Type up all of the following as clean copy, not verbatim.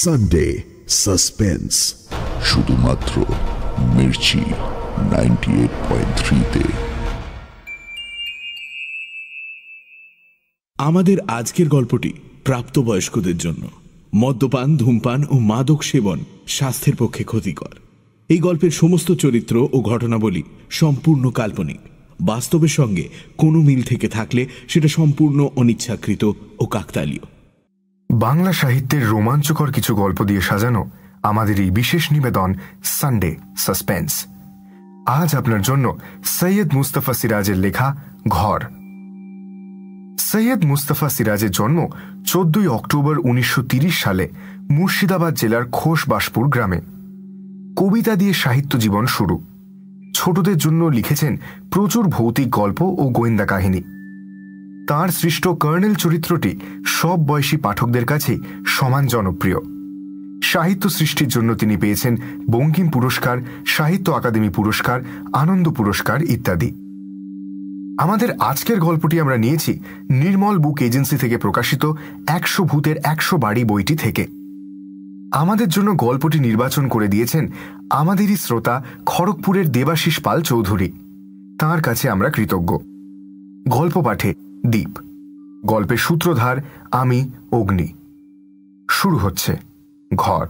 Sunday suspense, শুধুমাত্র মির্চি 98.3-তে। আমাদের আজকের গল্পটি প্রাপ্তবয়স্কদের জন্য। মদ্যপান, ধূমপান ও মাদক সেবন স্বাস্থ্যের পক্ষে ক্ষতিকর। এই গল্পের সমস্ত চরিত্র ও ঘটনাবলী সম্পূর্ণ কাল্পনিক। বাস্তবের সঙ্গে কোনো মিল থেকে থাকলে সেটা সম্পূর্ণ অনিচ্ছাকৃত ও কাকতালীয়। বাংলা সাহিত্যের রোমাঞ্চকর কিছু গল্প দিয়ে সাজানো আমাদের এই বিশেষ নিবেদন সানডে সাসপেন্স। আজ আপনার জন্য সৈয়দ মুস্তাফা সিরাজের লেখা ঘর। সৈয়দ মুস্তাফা সিরাজের জন্ম 14 অক্টোবর 1930 সালে মুর্শিদাবাদ জেলার খোশবাসপুর গ্রামে। কবিতা দিয়ে সাহিত্য জীবন শুরু। ছোটদের জন্য লিখেছেন প্রচুর ভৌতিক গল্প ও গোয়েন্দা কাহিনী। তাঁর সৃষ্ট কর্নেল চরিত্রটি সব বয়সী পাঠকদের কাছে সমান জনপ্রিয়। সাহিত্য সৃষ্টির জন্য তিনি পেয়েছেন বঙ্কিম পুরস্কার, সাহিত্য আকাদেমি পুরস্কার, আনন্দ পুরস্কার ইত্যাদি। আমাদের আজকের গল্পটি আমরা নিয়েছি নির্মল বুক এজেন্সি থেকে প্রকাশিত 100 ভূতের 100 বাড়ি বইটি থেকে। আমাদের জন্য গল্পটি নির্বাচন করে দিয়েছেন আমাদেরই শ্রোতা খড়গপুরের দেবাশিস পাল চৌধুরী। তাঁর কাছে আমরা কৃতজ্ঞ। গল্প পাঠে দীপ, গল্পের সূত্রধার আমি অগ্নি। শুরু হচ্ছে ঘর।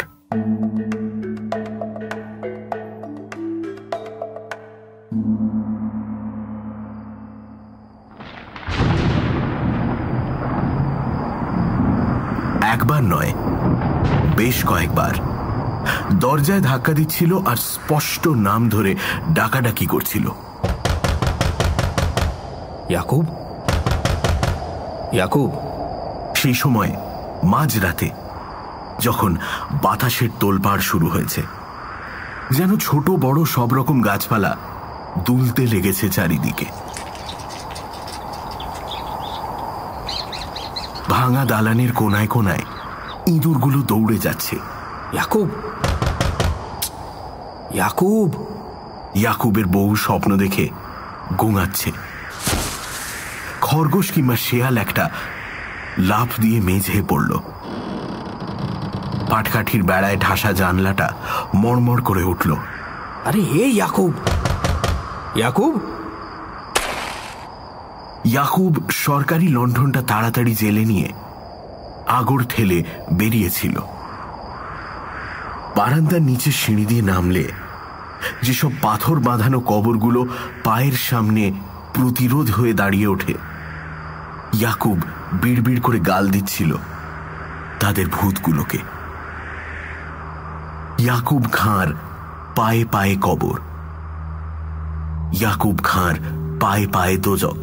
একবার নয়, বেশ কয়েকবার দরজায় ধাক্কা দিচ্ছিল আর স্পষ্ট নাম ধরে ডাকাডাকি করছিল। ইয়াকুব, ইয়াকুব। সেই সময় মাঝরাতে, যখন বাতাসের তোলপাড় শুরু হয়েছে, যেন ছোট বড় সব রকম গাছপালা দুলতে লেগেছে চারিদিকে। ভাঙা দালানের কোনায় কোনায় ইঁদুরগুলো দৌড়ে যাচ্ছে। ইয়াকুব, ইয়াকুব। ইয়াকুবের বউ স্বপ্ন দেখে গোঙাচ্ছে। খরগোশ কিংবা শেয়াল একটা লাফ দিয়ে মেঝে পড়ল। পাটকাঠির বেড়ায় ঠাসা জানলাটা মড়মড় করে উঠল। আরে হে ইয়াকুব, ইয়াকুব। ইয়াকুব সরকারি লণ্ঠনটা তাড়াতাড়ি জেলে নিয়ে আগড় ঠেলে বেরিয়েছিল। বারান্দার নিচে সিঁড়ি দিয়ে নামলে যেসব পাথর বাঁধানো কবরগুলো পায়ের সামনে প্রতিরোধ হয়ে দাঁড়িয়ে ওঠে, ইয়াকুব বিড়বিড় করে গাল দিচ্ছিল তাদের ভূতগুলোকে। ইয়াকুব খাঁর পায়ে পায়ে কবর, ইয়াকুব খাঁর পায়ে পায়ে দোজক।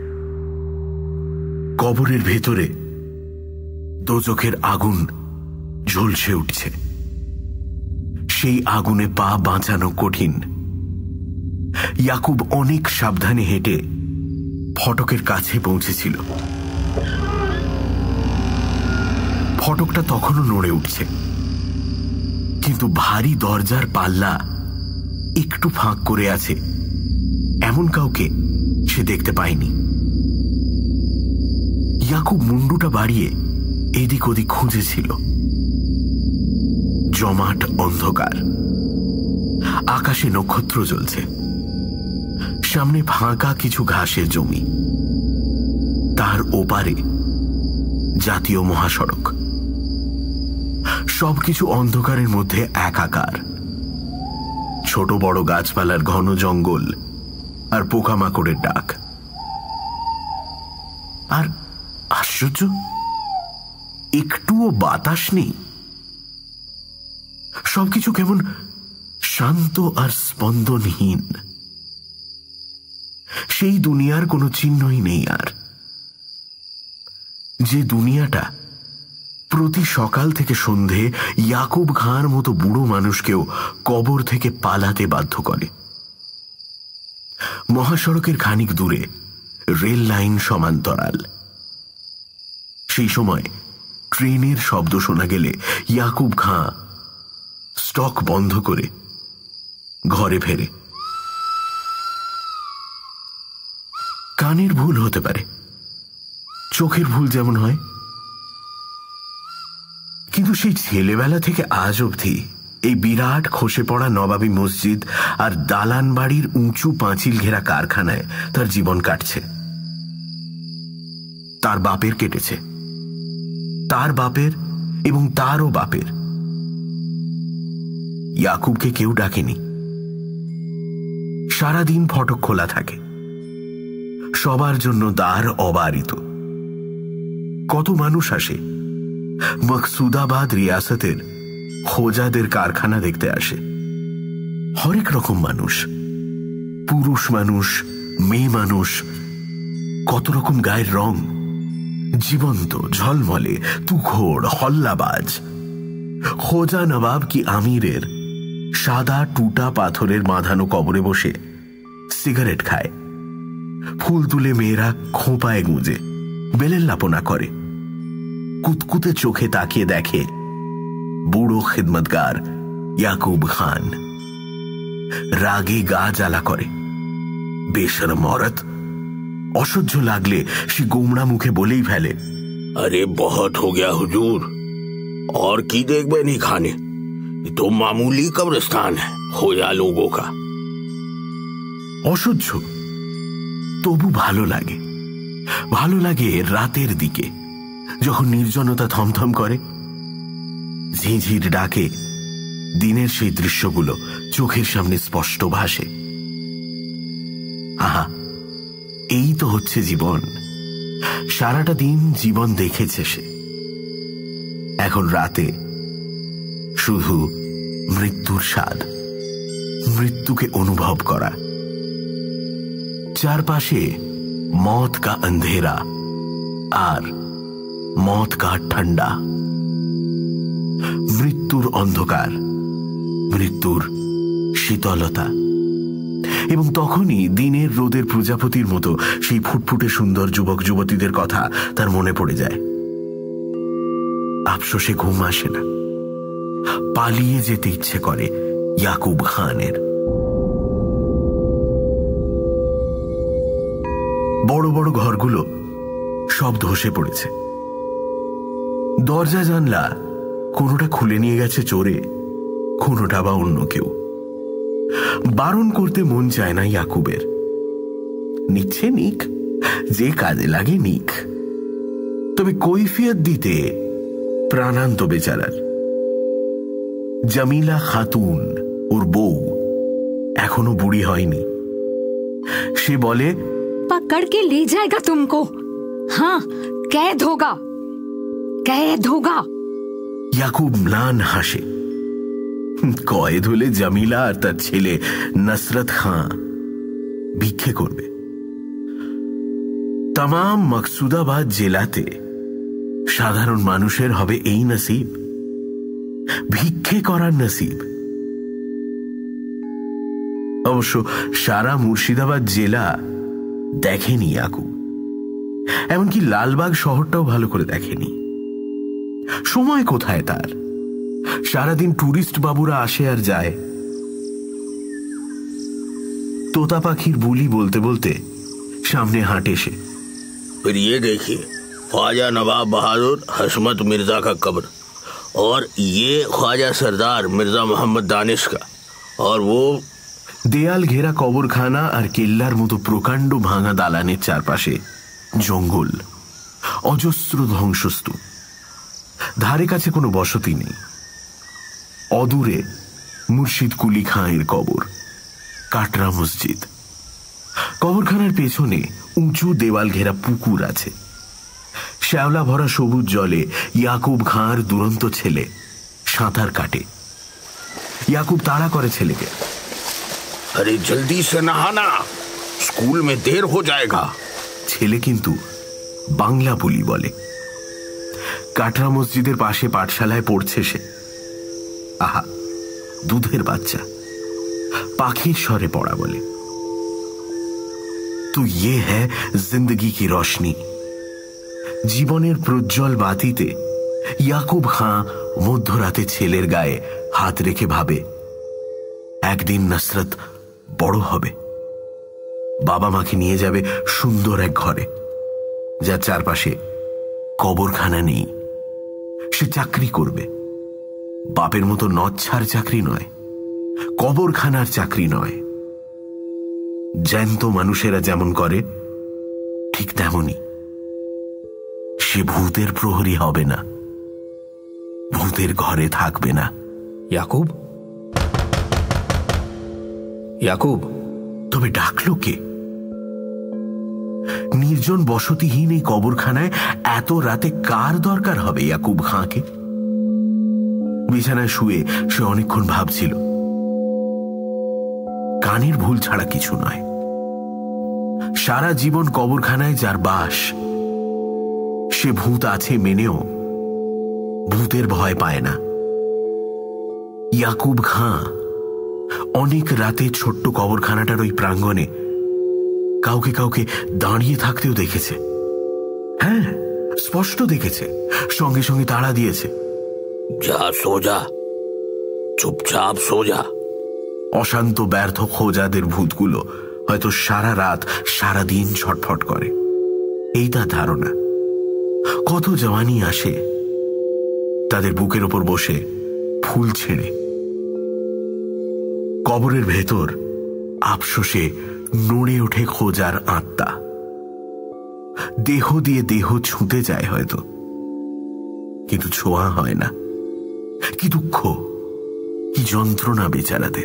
কবরের ভেতরে দোজকের আগুন ঝলসে উঠছে। সেই আগুনে পা বাঁচানো কঠিন। ইয়াকুব অনেক সাবধানে হেঁটে ফটকের কাছে পৌঁছেছিল। ফটকটা তখনও নড়ে উঠছে, কিন্তু ভারী দরজার পাল্লা একটু ফাঁক করে আছে এমন কাউকে সে দেখতে পায়নি। ইয়াকুব মুন্ডুটা বাড়িয়ে এদিক ওদিক খুঁজেছিল। জমাট অন্ধকার, আকাশে নক্ষত্র জ্বলছে। সামনে ফাঁকা কিছু ঘাসের জমি, তার ওপারে জাতীয় মহাসড়ক। সবকিছু অন্ধকারের মধ্যে একাকার। ছোট বড় গাছপালার ঘন জঙ্গল আর পোকামাকড়ের ডাক। আর আশ্চর্য, একটুও বাতাস নেই। সবকিছু কেমন শান্ত আর স্পন্দনহীন। সেই দুনিয়ার কোনো চিহ্নই নেই আর। যে দুনিয়াটা প্রতি সকাল থেকে সন্ধে ইয়াকুব খাঁর মতো বুড়ো মানুষকেও কবর থেকে পালাতে বাধ্য করে। মহাসড়কের খানিক দূরে রেল লাইন সমান্তরাল। সেই সময় ট্রেনের শব্দ শোনা গেলে ইয়াকুব খাঁ স্টক বন্ধ করে ঘরে ফেরে। কানের ভুল হতে পারে, চোখের ভুল যেমন হয়, কিন্তু কিন্তু সেই ছেলেবেলা থেকে আজ অবধি এই বিরাট খসে পড়া নবাবী মসজিদ আর দালান বাড়ির উঁচু পাঁচিল ঘেরা কারখানায় তার জীবন কাটছে। তার বাপের কেটেছে, তার বাপের এবং তারও বাপের। ইয়াকুবকে কেউ ডাকেনি। সারাদিন ফটক খোলা থাকে, সবার জন্য দ্বার অবারিত। কত মানুষ আসে। মকসুদাবাদ রিয়াসতের খোজাদের কারখানা দেখতে আসে। হরেক রকম মানুষ, পুরুষ মানুষ, মেয়ে মানুষ, কত রকম গায়ের রং, জীবন্ত, ঝলমলে, তুখোড়, হল্লাবাজ। খোজা নবাব কি আমিরের সাদা টুটা পাথরের বাঁধানো কবরে বসে সিগারেট খায়। ফুল তুলে মেয়েরা খোঁপায় গুঁজে বেলের লাপনা করে। কুতকুতে চোখে তাকিয়ে দেখে বুড়ো খিদমতগার ইয়াকুব খান। রাগে গা জ্বালা করে। বেশরম औरत। অসহ্য লাগলে সে গোমড়া মুখে বলেই ফেলে, अरे बहुत हो गया हुजूर, और की देखबे नहीं खाने, तो मामूली कब्रिस्तान है खोजा लोगों का। অসহ্য, তবু ভালো লাগে। ভালো লাগে রাতের দিকে, যখন নির্জনতা থমথম করে, ঝিঁঝির ডাকে দিনের সেই দৃশ্যগুলো চোখের সামনে স্পষ্ট ভাসে। আহা, এই তো হচ্ছে জীবন। সারাটা দিন জীবন দেখেছে সে। এখন রাতে শুধু মৃত্যুর স্বাদ, মৃত্যুকে অনুভব করা। চারপাশে মौत का अंधेरा আর मौत का ठंडा। মৃত্যুর অন্ধকার, মৃত্যুর শীতলতা। এবং তখনই দিনের রোদের প্রজাপতির মতো সেই ফুটফুটে সুন্দর যুবক যুবতীদের কথা তার মনে পড়ে যায়। আফসোসে ঘুম আসে না। পালিয়ে যেতে ইচ্ছে করে ইয়াকুব খানের। বড় বড় ঘরগুলো সব ধসে পড়েছে। দরজা জানলা কোনোটা খুলে নিয়ে গেছে চোরে, কোনোটা বা অন্য কেউ। বারণ করতে মন চায় না ইয়াকুবের। নিচ্ছে নিক, যে কাজে লাগে নিক। তবে কৈফিয়ত দিতে প্রাণান্ত বেচারার। জামিলা খাতুন ওর বউ এখনো বুড়ি হয়নি। সে বলে, पकड़ के ले जाएगा तुमको। हाँ, कैद होगा, कैद होगा। ইয়াকুব ম্লান হাসে। কয়েদ হলে জামিলা আর তার ছেলে নসরত খাঁ ভিক্ষে করবে। তামাম মকসুদাবাদ জেলাতে সাধারণ মানুষের হবে এই নসিব, ভিক্ষে করার নসিব। অবশ্য সারা মুর্শিদাবাদ জেলা দেখেনি ইয়াকুব, এমনকি লালবাগ শহরটাও ভালো করে দেখেনি। সময় কোথায় তার? সারাদিন টুরিস্ট বাবুরা আসে আর যায়। তোতা পাখির বুলি বলতে বলতে সামনে হাঁটে সে। फिर ये देखिए ख्वाजा नवाब बहादुर हशमत मिर्जा का कब्र, और ये ख्वाजा सरदार मिर्जा मोहम्मद दानिश का, और वो দেয়াল ঘেরা কবরখানা আর কেল্লার মতো প্রকাণ্ড ভাঙা দালানের চারপাশে জঙ্গল, অজস্র ধ্বংসস্তূপ। ধারে কাছে কোনো বসতি নেই। অদূরে মুর্শিদ কুলি খাঁয়ের কবর, কাটরা মসজিদ। কবরখানার পেছনে উঁচু দেওয়াল ঘেরা পুকুর আছে। শ্যাওলা ভরা সবুজ জলে ইয়াকুব খাঁর দুরন্ত ছেলে সাঁতার কাটে। ইয়াকুব তাড়া করে ছেলেকে, अरे जल्दी से नहाना, स्कूल में देर हो जाएगा। ছেলে কিন্তু বাংলা বুলি বলে। কাটরা মসজিদের পাশে পাঠশালায় পড়ছে সে। আহা, দুধের বাচ্চা, পাখির স্বরে পড়া বলে। তো ইয়ে হ্যায় জিন্দগি কি রোশনি। জীবনের প্রজ্জ্বল বাতিতে ইয়াকুব খাঁ মধ্যরাতে ছেলের গায়ে হাত রেখে ভাবে, একদিন নসরত বড় হবে, বাবা মাকে নিয়ে যাবে সুন্দর এক ঘরে, যার চারপাশে কবরখানা নেই। সে চাকরি করবে, বাপের মতো নচ্ছার চাকরি নয়, কবরখানার চাকরি নয়। জ্যান্ত মানুষেরা যেমন করে ঠিক তেমনই। সে ভূতের প্রহরী হবে না, ভূতের ঘরে থাকবে না। ইয়াকুব, ইয়াকুব। তবে ডাকলো কে? নির্জন বসতিহীন এই কবরখানায় এত রাতে কার দরকার হবে ইয়াকুব খাঁকে? বিছানায় শুয়ে সে অনেকক্ষণ ভাবছিল। কানের ভুল ছাড়া কিছু নয়। সারা জীবন কবরখানায় যার বাস, সে ভূত আছে মেনেও ভূতের ভয় পায় না। ইয়াকুব খাঁ অনেক রাতে ছোট্ট কবরখানাটার ওই প্রাঙ্গণে কাউকে কাউকে দাঁড়িয়ে থাকতেও দেখেছে। হ্যাঁ, স্পষ্ট দেখেছে, সঙ্গে সঙ্গে তাড়া দিয়েছে। যা সোজা, চুপচাপ সোজা। অশান্ত ব্যর্থ খোঁজাদের ভূতগুলো হয়তো সারা রাত সারা দিন ছটফট করে, এই তার ধারণা। কত জওয়ানি আসে তাদের বুকের ওপর বসে ফুল ছেড়ে। কবরের ভেতর আফসোসে নড়ে ওঠে খোঁজার আত্মা। দেহ দিয়ে দেহ ছুঁতে যায় হয়তো, কিন্তু ছোঁয়া হয় না। কি দুঃখ, কি যন্ত্রণা বেচারাদের।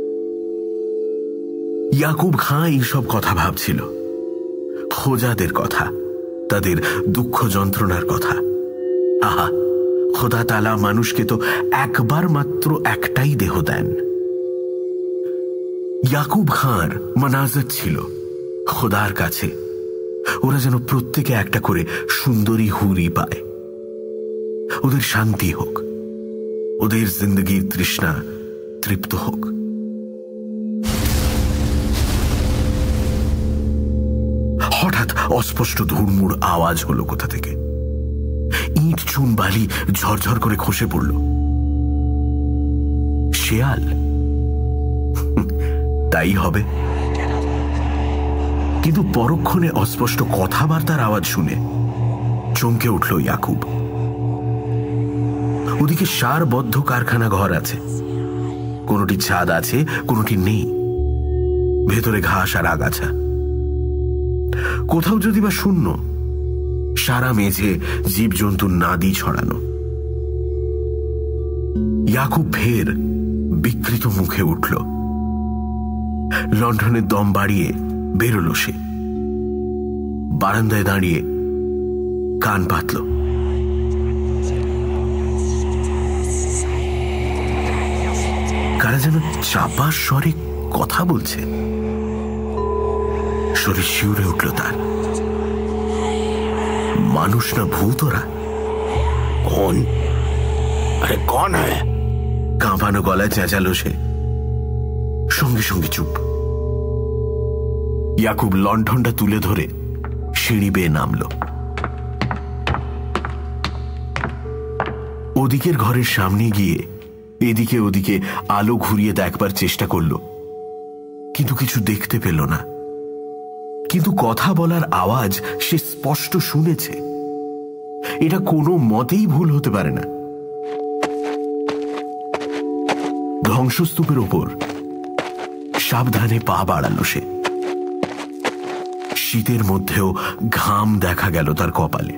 ইয়াকুব খাঁ এইসব কথা ভাবছিল, খোঁজাদের কথা, তাদের দুঃখ যন্ত্রণার কথা। আহা, খোদা তাআলা মানুষকে তো একবার মাত্র একটাই দেহ দেন। ইয়াকুব খাঁর মানাজাত ছিল খোদার কাছে ওরা যেন প্রত্যেকে একটা করে সুন্দরী হুরি পায়। ওদের শান্তি হোক, ওদের জিন্দগির তৃষ্ণা তৃপ্ত হোক। হঠাৎ অস্পষ্ট ধুরমুড় আওয়াজ হলো কোথা থেকে। ইট চুন বালি ঝরঝর করে খসে পড়ল। শেয়াল? তাই হবে। কিন্তু পরক্ষণে অস্পষ্ট কথাবার্তার আওয়াজ শুনে চমকে উঠল ইয়াকুব। ওদিকে সারবদ্ধ কারখানা ঘর আছে, কোনোটি ছাদ আছে, কোনোটি নেই। ভেতরে ঘাস আর আগাছা, কোথাও যদি বা শূন্য। সারা মেঝে জীবজন্তুর নাদি ছড়ানো। ইয়াকুব ফের বিকৃত মুখে উঠল। লণ্ঠনের দম বাড়িয়ে বেরোলো সে। বারান্দায় দাঁড়িয়ে কান পাতল। কারা যেন চাপা স্বরে কথা বলছে। শরীর শিউরে উঠল তার। মানুষ না ভূত ওরা? कौन? अरे कौन है? কাঁপানো গলায় চেঁচালো সে। সঙ্গে সঙ্গে চুপ। ইয়াকুব লণ্ঠনটা তুলে ধরে সিঁড়ি বেয়ে নামল। ওদিকের ঘরের সামনে গিয়ে এদিকে ওদিকে আলো ঘুরিয়ে দেখবার চেষ্টা করল, কিন্তু কিছু দেখতে পেল না। কিন্তু কথা বলার আওয়াজ সে স্পষ্ট শুনেছে। এটা কোনো মতেই ভুল হতে পারে না। ধ্বংসস্তূপের ওপর সাবধানে পা বাড়ালো সে। শীতের মধ্যেও ঘাম দেখা গেল তার কপালে।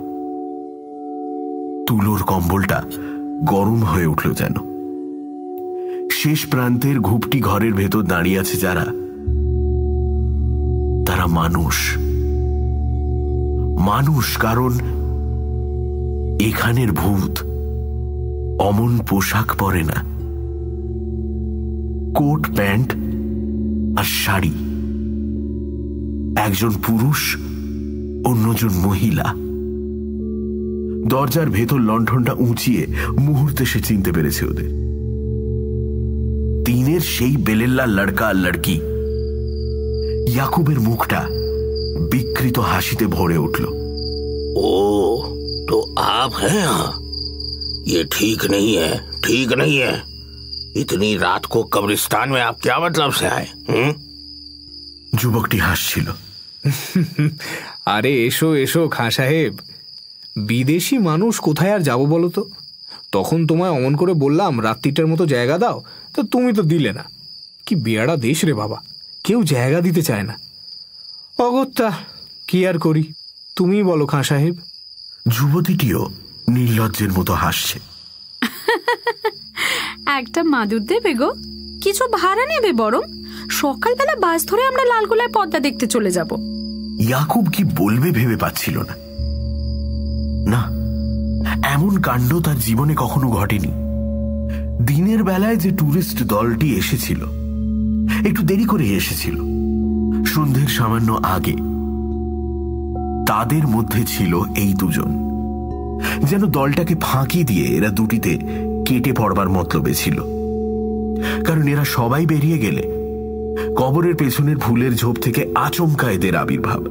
তুলোর কম্বলটা গরম হয়ে উঠল যেন। শেষ প্রান্তের ঘুপটি ঘরের ভেতর দাঁড়িয়ে আছে যারা, তারা মানুষ। মানুষ, কারণ এখানের ভূত অমন পোশাক পরে না। কোট প্যান্ট আর শাড়ি। একজন পুরুষ, অন্যজন মহিলা। দরজার ভেতর লণ্ঠনটা উঁচিয়ে মুহূর্তে সে চিনতে পেরেছে ওদের। তিনের সেই বেলেল্লা লড়কা আর লড়কি। ইয়াকুবের মুখটা বিকৃত হাসিতে ভরে উঠল। ओ तो आप हैं यहाँ? ये ठीक नहीं है, ठीक नहीं है। इतनी रात को कब्रिस्तान में आप क्या मतलब से आए? যুবকটি হাসছিল। আরে এসো এসো খাঁ সাহেব, বিদেশি মানুষ কোথায় আর যাবো বলো তো? তখন তোমায় অমন করে বললাম রাত্রিটার মতো জায়গা দাও, তো তুমি তো দিলে না। কি বেয়াড়া দেশ রে বাবা, কেউ জায়গা দিতে চায় না। অগত্যা কি আর করি, তুমিই বলো খাঁ সাহেব। যুবতীটিও নির্লজ্জের মতো হাসছে। একটা মাদুর দেবে গো, কিছু ভাড়া নেবে, বরং সকালবেলা বাস ধরে আমরা লালগোলায় পদ্মা দেখতে চলে যাব। ইয়াকুব কি বলবে ভেবে পাচ্ছিল না। না, এমন কাণ্ড তার জীবনে কখনো ঘটেনি। দিনের বেলায় যে টুরিস্ট দলটি এসেছিল, একটু দেরি করে এসেছিল, সন্ধ্যের সামান্য আগে, তাদের মধ্যে ছিল এই দুজন। যেন দলটাকে ফাঁকি দিয়ে এরা দুটিতে কেটে পড়বার মতলবে ছিল। কারণ এরা সবাই বেরিয়ে গেলে কবরের পেছনের ফুলের ঝোপ থেকে আচমকা এদের আবির্ভাব।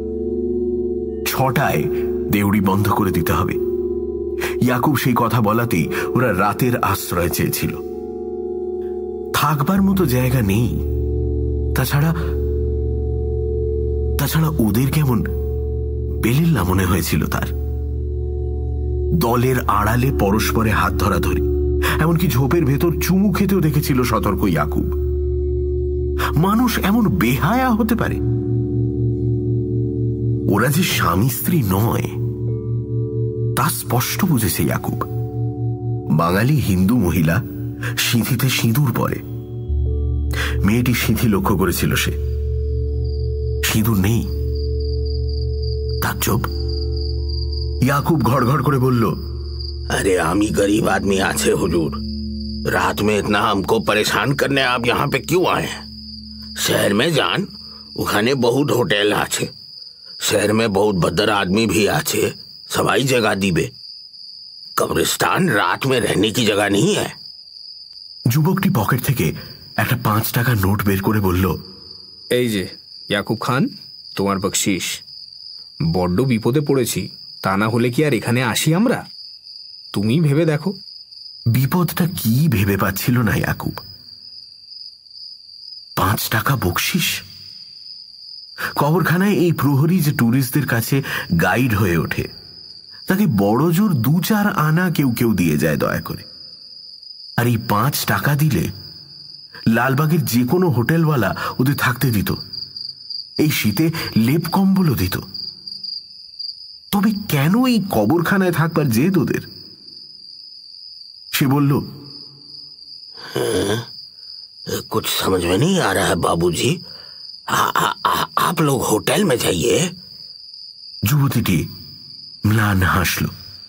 6টায় দেউড়ি বন্ধ করে দিতে হবে। ইয়াকুব সেই কথা বলাতেই ওরা রাতের আশ্রয় চেয়েছিল। থাকবার মতো জায়গা নেই। তাছাড়া ওদের কেমন বেলিল্লা মনে হয়েছিল তার। দলের আড়ালে পরস্পরে হাত ধরাধরি, এমনকি ঝোপের ভেতর চুমু খেতেও দেখেছিল সতর্ক ইয়াকুব। মানুষ এমন বেহায়া হতে পারে? ওরা যে স্বামী স্ত্রী নয় তা স্পষ্ট বুঝেছে ইয়াকুব। বাঙালি হিন্দু মহিলা, সিঁথিতে সিঁদুর পরে। মেয়েটি সিঁথি লক্ষ্য করেছিল সে, সিঁদুর নেই। তাজ্জব। याकूब घड़ घड़ करे बोल्लो, अरे आमी गरीब आदमी आछे हुजूर, रात में इतना हमको परेशान करने आप यहाँ पे क्यों आए हैं? शहर में जान, उखाने बहुत होटल आछे, शहर में बहुत भद्र आदमी भी आछे, सवाई जगह दीबे। कब्रिस्तान रात में रहने की जगह नहीं है। যুবকটি পকেট থেকে একটা 5 টাকা নোট বের করে বলল, এই যে ইয়াকুব খান, তোমার বকশিশ। বড্ড বিপদে পড়েছি, তা না হলে কি আর এখানে আসি আমরা? তুমি ভেবে দেখো। বিপদটা কি ভেবে পাচ্ছিল না ইয়াকুব। 5 টাকা বকশিশ। কবরখানায় এই প্রহরী যে টুরিস্টদের কাছে গাইড হয়ে ওঠে, তাকে বড় জোর 2-4 আনা কেউ কেউ দিয়ে যায় দয়া করে। আর এই 5 টাকা দিলে লালবাগের যে কোনো হোটেলওয়ালা ওদের থাকতে দিত, এই শীতে লেপ কম্বলও দিত। তবে কেন এই কবরখানায় থাকবার জেদ ওদের? সে বলল, कुछ समझ में नहीं आ रहा है बाबूजी, आप लोग होटल में जाइए। যুবতীটি ম্লান হাসল।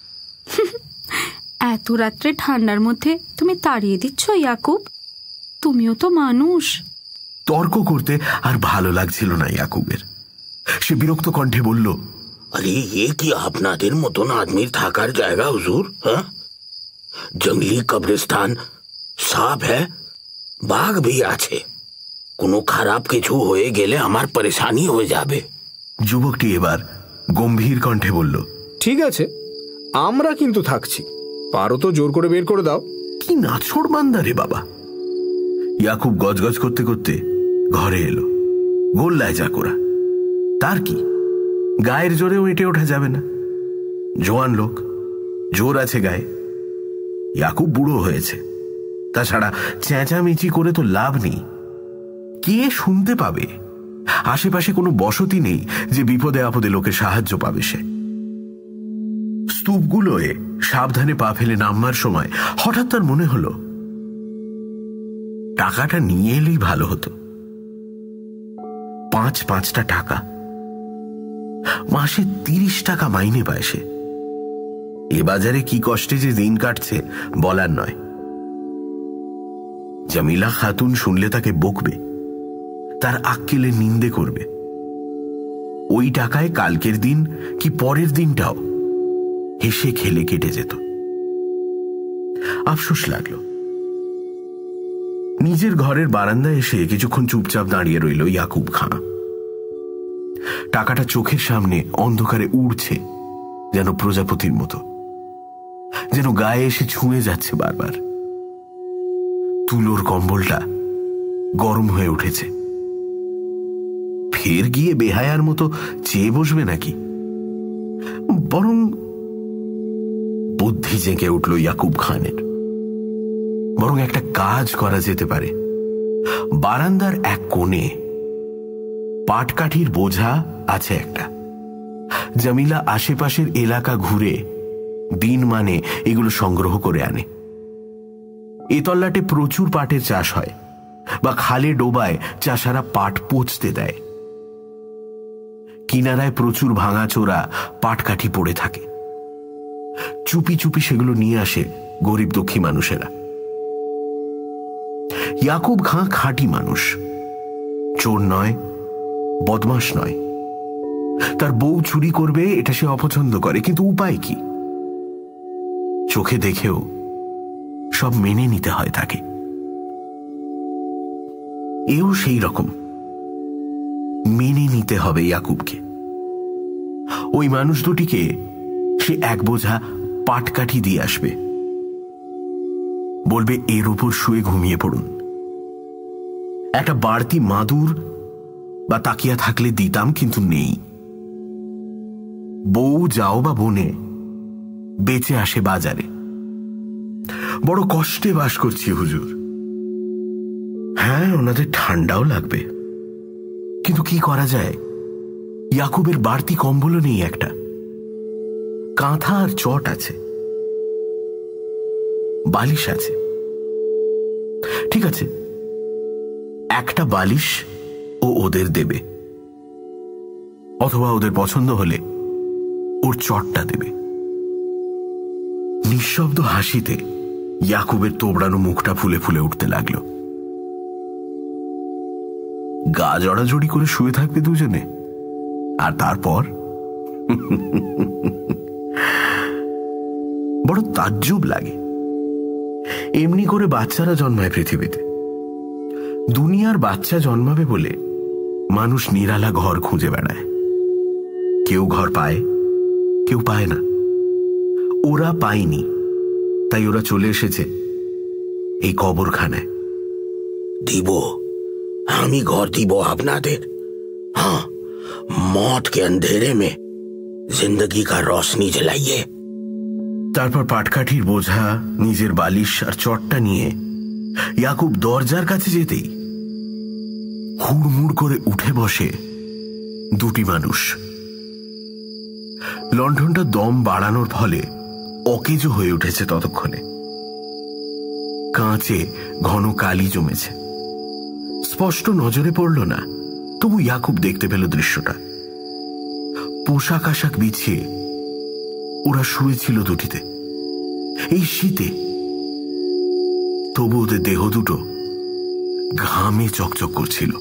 এত রাত্রে ঠান্ডার মধ্যে তুমি তাড়িয়ে দিচ্ছ ইয়াকুব? তুমিও তো মানুষ। তর্ক করতে আর ভালো লাগছিল না ইয়াকুবের। সে বিরক্ত কণ্ঠে বলল, अरे ये कि আপনাদের মতন আদমির থাকার জায়গা হুজুর? হ্যাঁ, জঙ্গলি কবরস্থান, সাপ হ্যাঁ, বাঘ भी আছে, কোনো খারাপ কিছু হয়ে গেলে আমার পরেশানি হয়ে যাবে। যুবকটি এবার গম্ভীর কণ্ঠে বলল, ঠিক আছে, আমরা কিন্তু থাকছি, পারো তো জোর করে বের করে দাও। কি নাছোড় বান্দা রে বাবা। ইয়াকুব গজগজ করতে করতে ঘরে এলো। গোল্লায় যা করা, তার কি, গায়ের জোরেও এঁটে ওঠা যাবে না। জোয়ান লোক, জোর আছে গায়ে। ইয়াকুব বুড়ো হয়েছে, তাছাড়া চেঁচামেচি করে তো লাভ নেই। কে শুনতে পাবে? আশেপাশে কোনো বসতি নেই যে বিপদে আপদে লোকে সাহায্য পাবে। সে স্তূপগুলোয় সাবধানে পা ফেলে নামবার সময় হঠাৎ তার মনে হলো টাকাটা নিয়ে এলেই ভালো হতো। 5-5টা টাকা, মাসে 30 টাকা মাইনে পায় সে। এ বাজারে কি কষ্টে যে দিন কাটছে বলার নয়। জামিলা খাতুন শুনলে তাকে বকবে, তার আক্কেলে নিন্দে করবে। ওই টাকায় কালকের দিন কি পরের দিনটাও হেসে খেলে কেটে যেত। আফসোস লাগলো। নিজের ঘরের বারান্দায় এসে কিছুক্ষণ চুপচাপ দাঁড়িয়ে রইল ইয়াকুব খাঁ। টাকাটা চোখের সামনে অন্ধকারে উড়ছে, যেন প্রজাপতির মতো, যেন গায়ে এসে ছুঁয়ে যাচ্ছে বারবার। তুলোর কম্বলটা গরম হয়ে উঠেছে। ফের গিয়ে বেহায়ার মতো চেয়ে বসবে নাকি? বরং বুদ্ধি জেগে উঠল ইয়াকুব খানের। বরং একটা কাজ করা যেতে পারে। বারান্দার এক কোণে পাটকাঠির বোঝা আছে একটা। জামিলা আশেপাশের এলাকা ঘুরে দিন মানে এগুলো সংগ্রহ করে আনে। এ তল্লাটে প্রচুর পাটের চাষ হয়, বা খালে ডোবায় চাষারা পাট পচতে দেয়। কিনারায় প্রচুর ভাঙাচোরা পাটকাঠি পড়ে থাকে। চুপি চুপি সেগুলো নিয়ে আসে গরিব দুঃখী মানুষেরা। ইয়াকুব খাঁ খাঁটি মানুষ, চোর নয়, বদমাশ নয়। তার বউ চুরি করবে এটা সে অপছন্দ করে, কিন্তু উপায় কি? চোখে দেখেও সব মেনে নিতে হয় তাকে। এও সেই রকম, মেনে নিতে হবে ইয়াকুবকে। ওই মানুষ দুটিকে সে এক বোঝা পাটকাঠি দিয়ে আসবে, বলবে এর উপর শুয়ে ঘুমিয়ে পড়ুন। একটা বাড়তি মাদুর বা তাকিয়া থাকলে দিতাম, কিন্তু নেই। বউ যাও বা বনে বেঁচে আসে বাজারে। বড় কষ্টে বাস করছি হুজুর। হ্যাঁ, ওনাদের ঠান্ডাও লাগবে, কিন্তু কি করা যায়? ইয়াকুবের বাড়তি কম্বলও নেই একটা। কাঁথা আর চট আছে, বালিশ আছে। ঠিক আছে, একটা বালিশ ও ওদের দেবে, অথবা ওদের পছন্দ হলে ওর চটটা দেবে। নিঃশব্দ হাসিতে ইয়াকুবের তোবড়ানো মুখটা ফুলে ফুলে উঠতে লাগল। গা জড়াজড়ি করে শুয়ে থাকবে দুজনে, আর তারপর বড় তাজ্জব লাগে। এমনি করে বাচ্চারা জন্মায় পৃথিবীতে। দুনিয়ার বাচ্চা জন্মাবে বলে মানুষ নিরালা ঘর খুঁজে বেড়ায়। কেউ ঘর পায়, কেউ পায় না। ওরা পায়নি, তাই ওরা চলে এসেছে এই কবরখানায়। দিব, আমি ঘর দিব আপনাদের। हाँ, मौत के अंधेरे में जिंदगी का रोशनी जलाइए। তারপর পাটকাঠির বোঝা, নিজের বালিশ আর চটটা নিয়ে ইয়াকুব দরজার কাছে যেতেই হুড়মুড় করে উঠে বসে দুটি মানুষ। লণ্ঠনটা দম বাড়ানোর ফলে অকেজো হয়ে উঠেছে ততক্ষণে। কাঁচে ঘন কালি জমেছে। স্পষ্ট নজরে পড়ল না, তবু ইয়াকুব দেখতে পেল দৃশ্যটা। পোশাক আশাক বিছিয়ে ওরা শুয়েছিল দুটিতে এই শীতে, তবু ওদের দেহ দুটো ঘামে চকচক করছিল।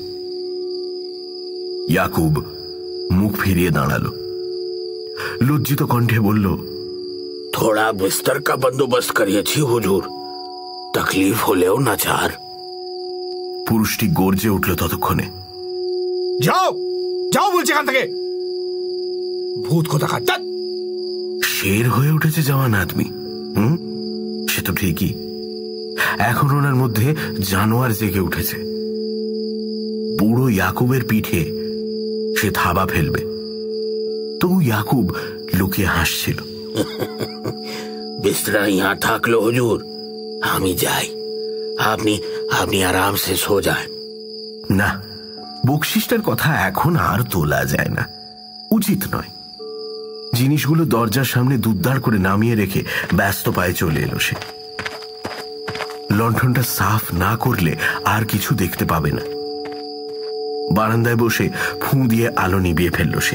ইয়াকুব মুখ ফিরিয়ে দাঁড়ালো, লজ্জিত কণ্ঠে বলল, थोड़ा बिस्तर का बंदोबस्त करिएছি হুজুর, তকলিফ হলেও না চার। পুরুষটি গর্জে উঠল ততক্ষণে, যাও যাও বলছি এখান থেকে, ভূত কোথা খাচ্ছ। শের হয়ে উঠেছে জওয়ান আদমি। সে তো ঠিকই, এখন ওনার মধ্যে জানোয়ার জেগে উঠেছে। বুড়ো ইয়াকুবের পিঠে সে থাবা ফেলবে, তবু ইয়াকুব লুকিয়ে হাসছিল। बिस्तरा यहाँ থাকলো হুজুর, আমি যাই, আপনি আপনি আরাম সে সো যান। না, বকশিসটার কথা এখন আর তোলা যায় না, উচিত নয়। জিনিসগুলো দরজার সামনে দুদ্দার করে নামিয়ে রেখে ব্যস্ত পায়ে চলে এলো সে। লণ্ঠনটা সাফ না করলে আর কিছু দেখতে পাবে না। বারান্দায় বসে ফুঁ দিয়ে আলো নিভিয়ে ফেলল সে।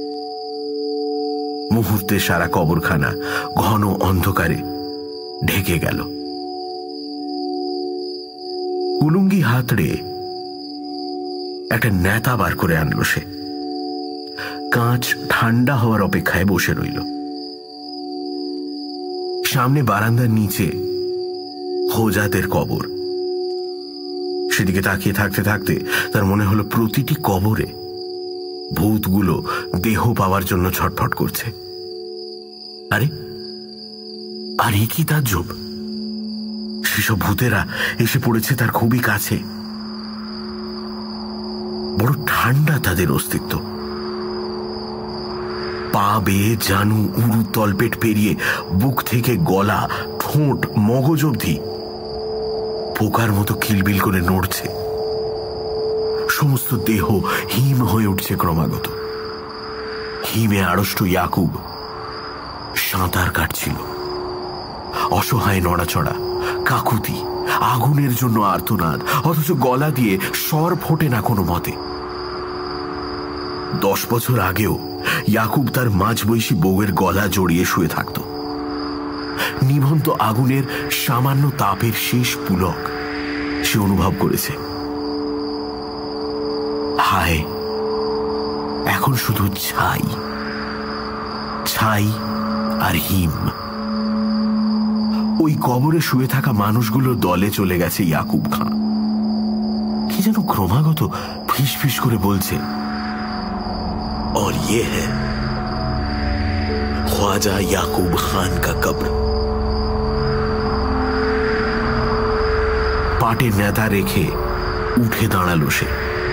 মুহূর্তে সারা কবরখানা ঘন অন্ধকারে ঢেকে গেল। কুলুঙ্গি হাতড়ে একটা নেতা বার করে আনলো সে। কাঁচ ঠান্ডা হওয়ার অপেক্ষায় বসে রইল। সামনে বারান্দার নিচে হোজাদের কবর। সেদিকে তাকিয়ে থাকতে থাকতে তার মনে হলো প্রতিটি কবরে ভূতগুলো দেহ পাওয়ার জন্য ছটফট করছে। আরে আর এই কি তাজ্জব! সেসব ভূতেরা এসে পড়েছে তার খুবই কাছে। বড় ঠান্ডা তাদের অস্তিত্ব। পা বেয়ে জানু উরু তলপেট পেরিয়ে বুক থেকে গলা, ঠোঁট, মগজ অবধি পোকার মতো কিলবিল করে নড়ছে। সমস্ত দেহ হিম হয়ে উঠছে ক্রমাগত। হিমে আড়ষ্ট ইয়াকুব সাঁতার কাটছিল। অসহায় নড়াচড়া, কাকুতি, আগুনের জন্য আর্তনাদ, অথচ গলা দিয়ে স্বর ফোটে না কোনো মতে। 10 বছর আগেও ইয়াকুব তার মাঝবয়সী বউয়ের গলা জড়িয়ে শুয়ে থাকত। নিভন্ত আগুনের সামান্য তাপের শেষ পুলক সে অনুভব করেছে। হায়, এখন শুধু ছাই, ছাই আর হিম। ওই কবরে শুয়ে থাকা মানুষগুলোর দলে চলে গেছে ইয়াকুব খান। কি যেন ক্রমাগত ফিস ফিস করে বলছে, और ये है ख्वाजा याकूब खान का कब्र। পাটে নেতা রেখে উঠে দাঁড়ালো সে।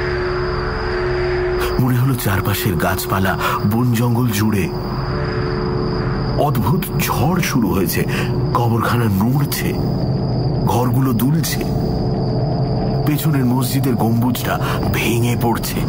মনে হলো চারপাশের গাছপালা, বন জঙ্গল জুড়ে অদ্ভুত ঝড় শুরু হয়েছে। কবরখানা নড়ছে, ঘরগুলো দুলছে, পেছনের মসজিদের গম্বুজটা ভেঙে পড়ছে।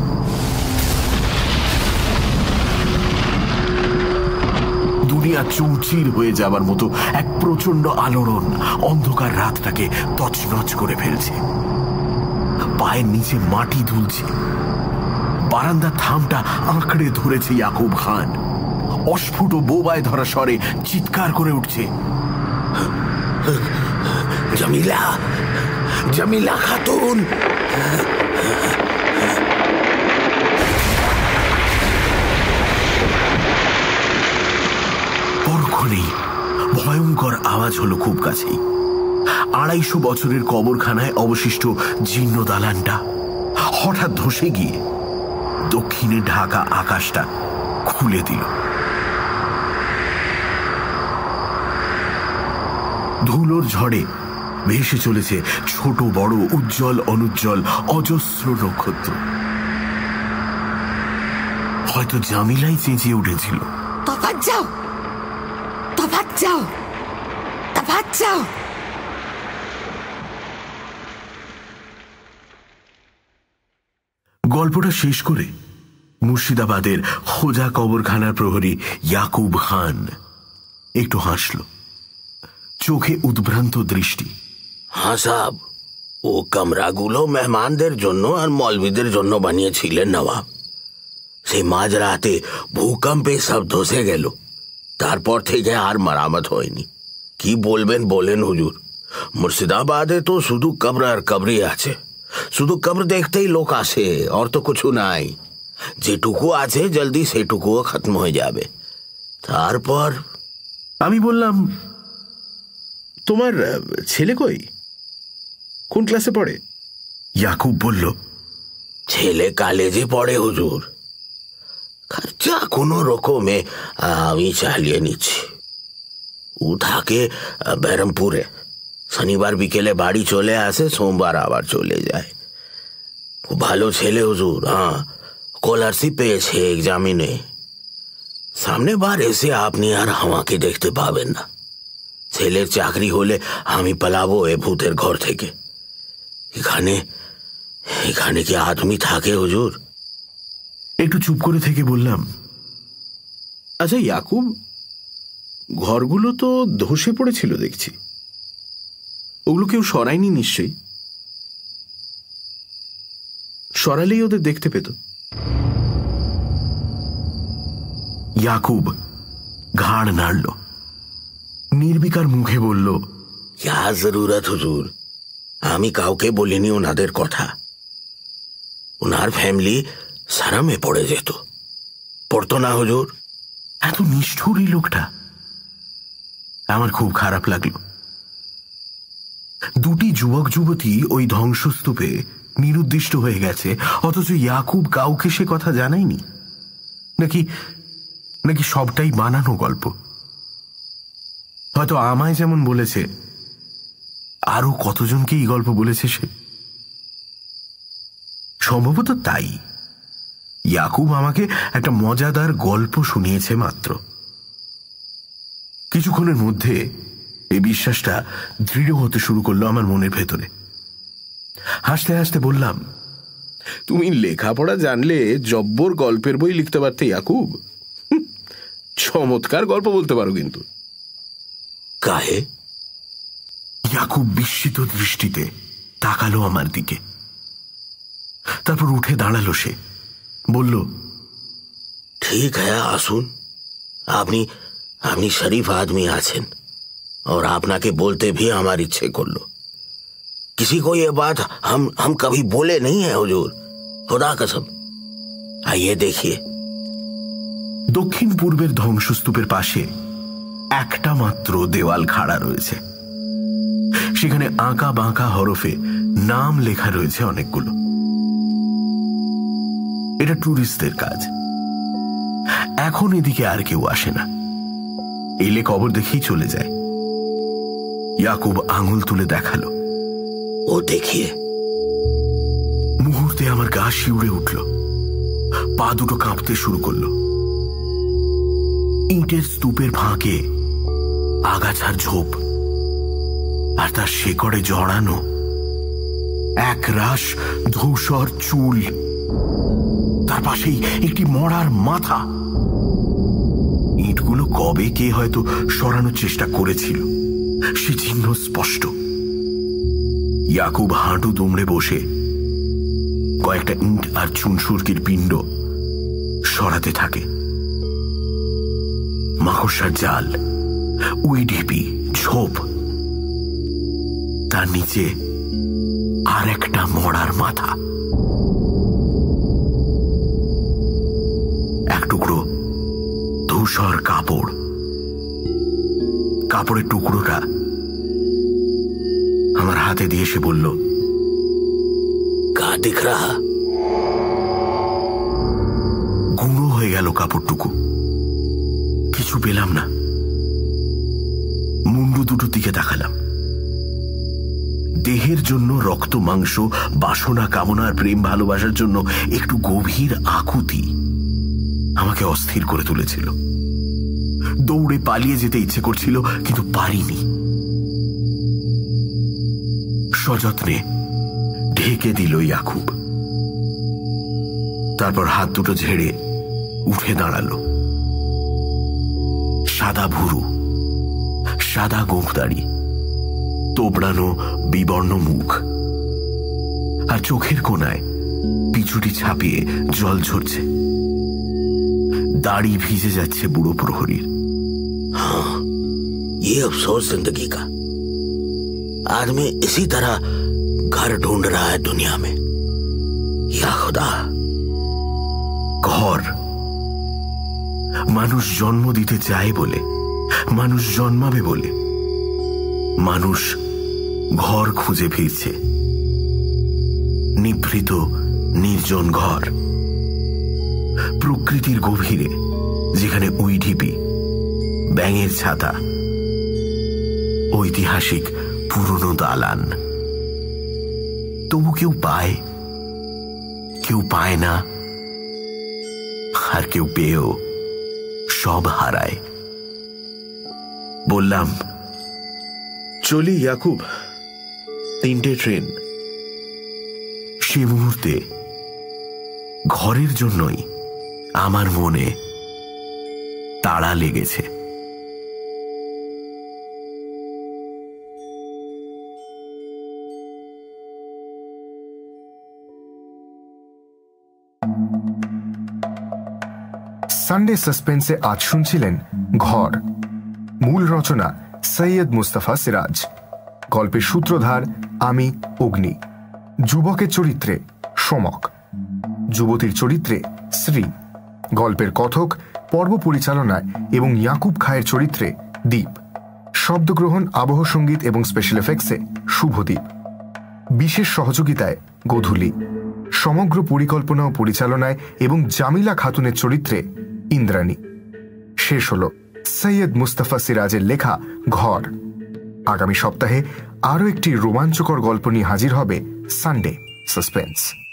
দুনিয়া চৌচির হয়ে যাবার মতো এক প্রচন্ড আলোড়ন অন্ধকার রাতটাকে তছনছ করে ফেলছে। পায়ের নিচে মাটি দুলছে। বারান্দার থামটা আঁকড়ে ধরেছে ইয়াকুব খান। অস্ফুট বোবায় ধরা স্বরে চিৎকার করে উঠছে, জামিলা, জামিলা খাতুন। পরক্ষণেই ভয়ঙ্কর আওয়াজ হলো খুব কাছেই। 250 বছরের কবরখানায় অবশিষ্ট জীর্ণ দালানটা হঠাৎ ধসে গিয়ে দক্ষিণে ঢাকা আকাশটা খুলে দিল। ধুলোর ঝড়ে ভেসে চলেছে ছোট বড়, উজ্জ্বল অনুজ্জ্বল অজস্র নক্ষত্র। হয়তো জামিলাই চেঁচিয়ে উঠেছিল, তফাৎ যাও, তফাৎ যাও, তফাৎ যাও। গল্পটা শেষ করে মুর্শিদাবাদের খোজা কবরখানার প্রহরী ইয়াকুব খান একটু হাসল, চোখে উদ্ভ্রান্ত দৃষ্টি। হ্যাঁ সাহেব, ও কামরাগুলো মেহমানদের জন্য আর মৌলবীদের জন্য বানিয়েছিলেন নবাব। সেই মাঝরাতে ভূকম্পে সব ধসে গেল, তারপর থেকে আর মারামত হয়নি। কি বলবেন বলেন হুজুর, মুর্শিদাবাদে তো শুধু কবর আর কবরই আছে। শুধু কবর দেখতেই লোক আসে, আর তো কিছু নাই। যেটুকু আছে জলদি সেটুকুও খতম হয়ে যাবে। তারপর আমি বললাম, তোমার ছেলে কই, কোন ক্লাসে পড়ে? ইয়াকুব বলল, ছেলে কলেজে পড়ে হুজুর। খরচা কোনো রকমে আমি চালিয়ে নিচ্ছি। ও থাকে বেরমপুরে, শনিবার বিকেলে বাড়ি চলে আসে, সোমবার আবার চলে যায়। খুব ভালো ছেলে হুজুর। হ্যাঁ, স্কলারশিপ পেয়েছে এক্সামিনে। সামনে বার এসে আপনি আর আমাকে দেখতে পাবেন না। ছেলের চাকরি হলে আমি পালাবো এ ভূতের ঘর থেকে। এখানে এখানে কি আদমি থাকে হুজুর? একটু চুপ করে থেকে বললাম, আচ্ছা ইয়াকুব, ঘরগুলো তো ধসে পড়েছিল দেখছি, ওগুলো কেউ সরায়নি নিশ্চয়ই? সরালেই ওদের দেখতে পেত। ইয়াকুব ঘাড় নাড়ল, নির্বিকার মুখে বলল, क्या जरूरत হুজুর, আমি কাউকে বলিনি ওনাদের কথা। ওনার ফ্যামিলি সারামে পড়ে যেত। পড়তো না হুজুর? এত নিষ্ঠুর এই লোকটা। আমার খুব খারাপ লাগলো। দুটি যুবক যুবতী ওই ধ্বংসস্তূপে নিরুদ্দিষ্ট হয়ে গেছে, অথচ ইয়াকুব কাউকে সে কথা জানায়নি। নাকি নাকি সবটাই বানানো গল্প? হয়তো আমায় যেমন বলেছে, আরো কতজনকে এই গল্প বলেছে সে। সম্ভবত তাই ইয়াকুব আমাকে একটা মজাদার গল্প শুনিয়েছে মাত্র। কিছুক্ষণের মধ্যে এই বিশ্বাসটা দৃঢ় হতে শুরু করলো আমার মনের ভেতরে। হাসতে হাসতে বললাম, তুমি লেখাপড়া জানলে জব্বর গল্পের বই লিখতে পারতে ইয়াকুব। চমৎকার গল্প বলতে পারো কিন্তু। কাহে? ইয়াকুব বিস্মিত দৃষ্টিতে তাকালো আমার দিকে, তারপর উঠে দাঁড়ালো। সে বলল, ठीक है आसुन, আপনি আপনি শরীফ आदमी আছেন और आपनाके बोलते भी हमारी इच्छे कर लो। किसी को ये बात हम कभी बोले नहीं है हुजूर, खुदा कसम। आइए देखिए। দক্ষিণ পূর্বের ধ্বংসস্তূপের পাশে একটা মাত্র দেওয়াল খাড়া রয়েছে। সেখানে আঁকা বাঁকা হরফে নাম লেখা রয়েছে অনেকগুলো। এটা ট্যুরিস্টদের কাজ। এখন এদিকে আর কেউ আসে না, এলে কবর দেখেই চলে যায়। ইয়াকুব আঙুল তুলে দেখালো, ও দেখিয়ে। মুহূর্তে আমার গা শিউরে উঠল, পা দুটো কাঁপতে শুরু করলো। ইটের স্তূপের ফাঁকে আগাছার ঝোপ, আর তার শেকড়ে জড়ানো এক রাশ ধূসর চুল, তার পাশেই একটি মরার মাথা। ইটগুলো কবে কে হয়তো সরানোর চেষ্টা করেছিল, সে চিহ্ন স্পষ্ট। ইয়াকুব হাঁটু দুমড়ে বসে কয়েকটা ইট আর চুনসুরকির পিণ্ড সরাতে থাকে। মাকড়সার জাল, উই ঢিপি, ঝোপ, তার নিচে আর একটা মরার মাথা। এক টুকরো ধূসর কাপড়। কাপড়ের টুকরোটা আমার হাতে দিয়ে সে বলল, কা দিখ রাহা? গুঁড়ো হয়ে গেল কাপড়টুকু, কিছু পেলাম না। মুন্ডু দুটোর দিকে তাকালাম। দেহের জন্য রক্ত মাংস, বাসনা, কামনার, প্রেম, ভালোবাসার জন্য একটু গভীর আকুতি আমাকে অস্থির করে তুলেছিল। দৌড়ে পালিয়ে যেতে ইচ্ছে করছিল, কিন্তু পারিনি। সযত্নে ঢেকে দিল ইয়াকুব। তারপর হাত দুটো ঝেড়ে উঠে দাঁড়ালো। সাদা ভুরু, সাদা গোঁফদাড়ি, তোবড়ানো বিবর্ণ মুখ, আর চোখের কোণায় পিছুটি ছাপিয়ে জল ঝরছে। दाढ़ी भीजे जाच्छे बुढ़ो प्रहरीर। हाँ, ये अफसोस जिंदगी का। आदमी इसी तरह घर ढूंढ रहा है दुनिया में। या खुदा, घर मानुष जन्म दीते चाहे बोले, मानुष जन्माबे बोले, मानुष घर खुঁজে ফিরছে। নিভৃত নির্জন ঘর, প্রকৃতির গভীরে, যেখানে উই ঢিপি, ব্যাঙের ছাতা, ঐতিহাসিক পুরনো দালান। তবু কেউ পায়, কেউ পায় না, আর কেউ পেয়েও সব হারায়। বললাম, চলি ইয়াকুব, 3টে ট্রেন। সে মুহূর্তে ঘরের জন্যই আমার মনে তাড়া লেগেছে। সানডে সাসপেন্সে আজ শুনছিলেন ঘর। মূল রচনা সৈয়দ মুস্তাফা সিরাজ। গল্পের সূত্রধার আমি, অগ্নি। যুবকের চরিত্রে সোমক, যুবতীর চরিত্রে শ্রী, গল্পের কথক, পর্ব পরিচালনায় এবং ইয়াকুব খায়ের চরিত্রে দীপ, শব্দগ্রহণ, আবহ সঙ্গীত এবং স্পেশাল এফেক্টসে শুভদীপ, বিশেষ সহযোগিতায় গোধূলি, সমগ্র পরিকল্পনা ও পরিচালনায় এবং জামিলা খাতুনের চরিত্রে ইন্দ্রানি। শেষ হল সৈয়দ মুস্তাফা সিরাজের লেখা ঘর। আগামী সপ্তাহে আরও একটি রোমাঞ্চকর গল্প নিয়ে হাজির হবে সানডে সাসপেন্স।